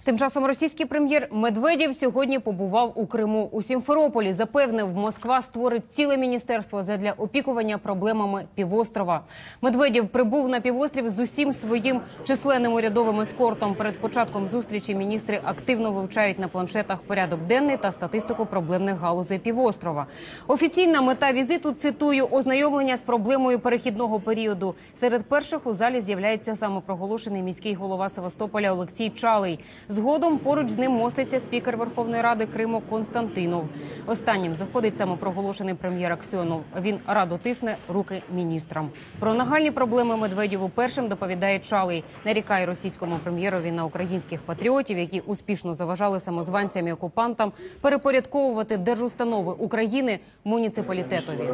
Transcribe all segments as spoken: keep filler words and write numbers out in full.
Тим часом російський прем'єр Медведєв сьогодні побував у Криму. У Сімферополі запевнив, Москва створить ціле міністерство задля опікування проблемами півострова. Медведєв прибув на півострів з усім своїм численним урядовим ескортом. Перед початком зустрічі міністри активно вивчають на планшетах порядок денний та статистику проблемних галузей півострова. Офіційна мета візиту, цитую, ознайомлення з проблемою перехідного періоду. Серед перших у залі з'являється самопроголошений міський голова Севастополя Олексій Чалий. Згодом поруч з ним моститься спікер Верховної Ради Криму Константинов. Останнім заходить самопроголошений прем'єр Аксьонов. Він радо тисне руки міністрам. Про нагальні проблеми Медведєву першим доповідає Чалий. Нарікає російському прем'єрові на українських патріотів, які успішно заважали самозванцям і окупантам перепорядковувати держустанови України муніципалітетові.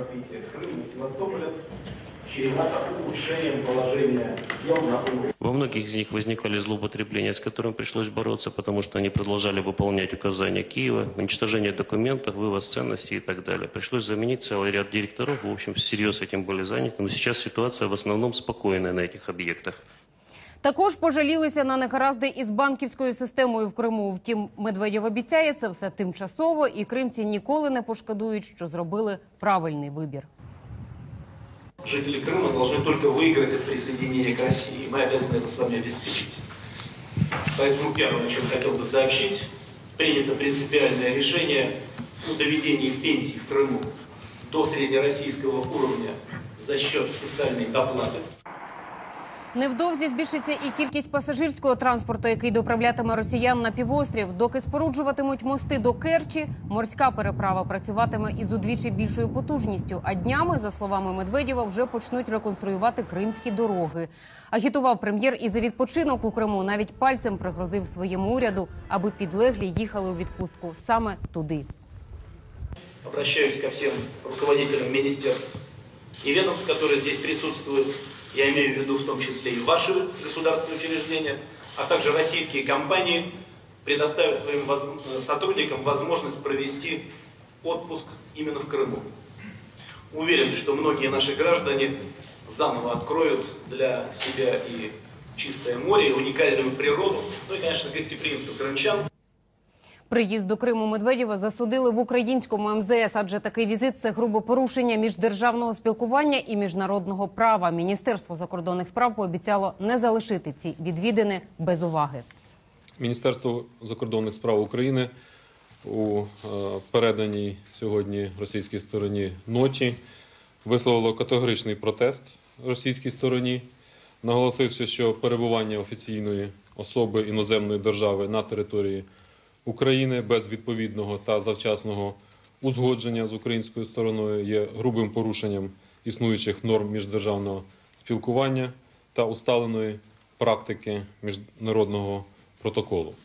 Во многих из них возникали злоупотребления, с которыми пришлось бороться, потому что они продолжали выполнять указания Киева, уничтожение документов, вывоз ценностей и так далее. Пришлось заменить целый ряд директоров, в общем, всерьез этим были заняты, но сейчас ситуация в основном спокойная на этих объектах. Також пожалілися на негаразди із банківською системою в Криму. Втім, Медведєв обіцяє, це все тимчасово, і кримці ніколи не пошкодують, що зробили правильний вибір. Жители Крыма должны только выиграть от присоединения к России. Мы обязаны это с вами обеспечить. Поэтому первое, о чем хотел бы сообщить, принято принципиальное решение о доведении пенсий в Крыму до среднероссийского уровня за счет специальной доплаты. Невдовзі збільшиться і кількість пасажирського транспорту, який доправлятиме росіян на півострів. Доки споруджуватимуть мости до Керчі, морська переправа працюватиме із удвічі більшою потужністю. А днями, за словами Медведєва, вже почнуть реконструювати кримські дороги. Агітував прем'єр і за відпочинок у Криму, навіть пальцем пригрозив своєму уряду, аби підлеглі їхали у відпустку саме туди. Обращаюсь ко всем руководителям министерств и ведомств, которые здесь присутствуют. Я имею в виду в том числе и ваши государственные учреждения, а также российские компании, предоставят своим сотрудникам возможность провести отпуск именно в Крыму. Уверен, что многие наши граждане заново откроют для себя и чистое море, и уникальную природу, ну и, конечно, гостеприимство крымчан. Приїзд до Криму Медведєва засудили в українському ем зе ес, адже такий візит – це грубе порушення міждержавного спілкування і міжнародного права. Міністерство закордонних справ пообіцяло не залишити ці відвідини без уваги. Міністерство закордонних справ України у переданій сьогодні російській стороні ноті висловило категоричний протест російській стороні, наголосивши, що перебування офіційної особи іноземної держави на території України без відповідного та завчасного узгодження з українською стороною є грубим порушенням існуючих норм міждержавного спілкування та усталеної практики міжнародного протоколу.